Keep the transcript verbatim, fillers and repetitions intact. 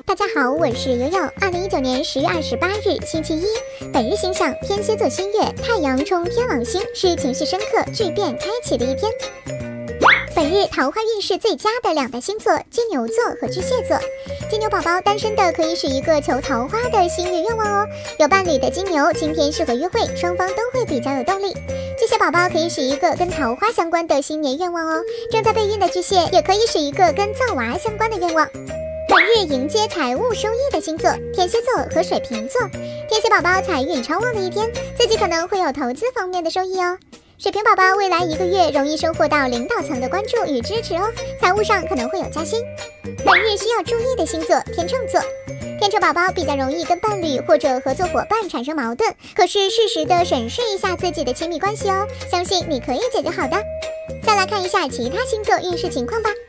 大家好，我是悠悠。二零一九年十月二十八日，星期一。本日星象：天蝎座新月，太阳冲天王星，是情绪深刻、巨变开启的一天。本日桃花运势最佳的两大星座：金牛座和巨蟹座。金牛宝宝单身的可以许一个求桃花的心愿愿望哦。有伴侣的金牛今天适合约会，双方都会比较有动力。巨蟹宝宝可以许一个跟桃花相关的新年愿望哦。正在备孕的巨蟹也可以许一个跟造娃相关的愿望。本日迎接财务收益的星座：天蝎座和水瓶座。天蝎宝宝财运超旺的一天，自己可能会有投资方面的收益哦。水瓶宝宝未来一个月容易收获到领导层的关注与支持哦，财务上可能会有加薪。本日需要注意的星座：天秤座。天秤宝宝比较容易跟伴侣或者合作伙伴产生矛盾，可是适时的审视一下自己的亲密关系哦，相信你可以解决好的。再来看一下其他星座运势情况吧。